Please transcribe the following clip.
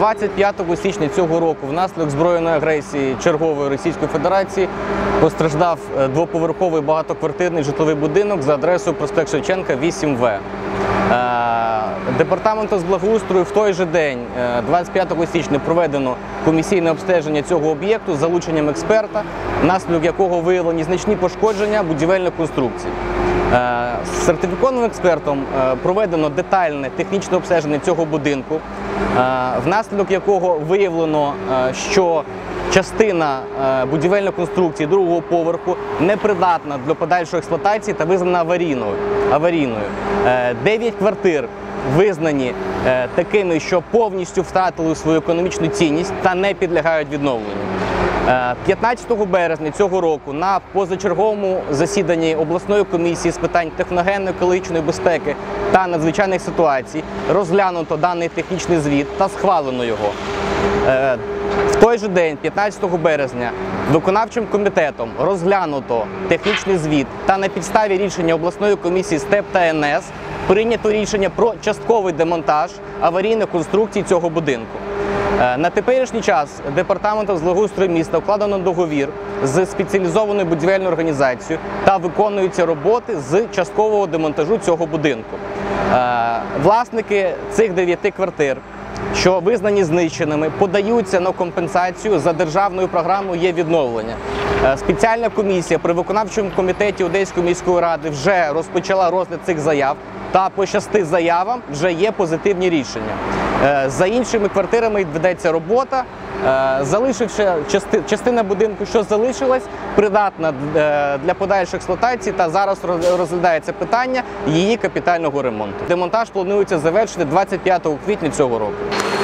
25 січня цього року внаслідок збройної агресії чергової Російської Федерації постраждав двоповерховий багатоквартирний житловий будинок за адресою проспект Шевченка, 8В. Департаментом з благоустрою в той же день, 25 січня, проведено комісійне обстеження цього об'єкту з залученням експерта, внаслідок якого виявлені значні пошкодження будівельних конструкцій. З сертифікованим експертом проведено детальне технічне обстеження цього будинку, внаслідок якого виявлено, що частина будівельної конструкції другого поверху непридатна для подальшої експлуатації та визнана аварійною. 9 квартир визнані такими, що повністю втратили свою економічну цінність та не підлягають відновленню. 15 березня цього року на позачерговому засіданні обласної комісії з питань техногенно-екологічної безпеки та надзвичайних ситуацій розглянуто даний технічний звіт та схвалено його. В той же день, 15 березня, виконавчим комітетом розглянуто технічний звіт та на підставі рішення обласної комісії з ТЕП та НС прийнято рішення про частковий демонтаж аварійних конструкцій цього будинку. На теперішній час департаментом з благоустрою міста укладено договір з спеціалізованою будівельною організацією та виконуються роботи з часткового демонтажу цього будинку. Власники цих 9 квартир, що визнані знищеними, подаються на компенсацію за державною програмою «Є-відновлення». Спеціальна комісія при виконавчому комітеті Одеської міської ради вже розпочала розгляд цих заяв, та по 6 заявам вже є позитивні рішення. За іншими квартирами ведеться робота, залишивши частина будинку, що залишилась, придатна для подальшої експлуатації, та зараз розглядається питання її капітального ремонту. Демонтаж планується завершити 25 квітня цього року.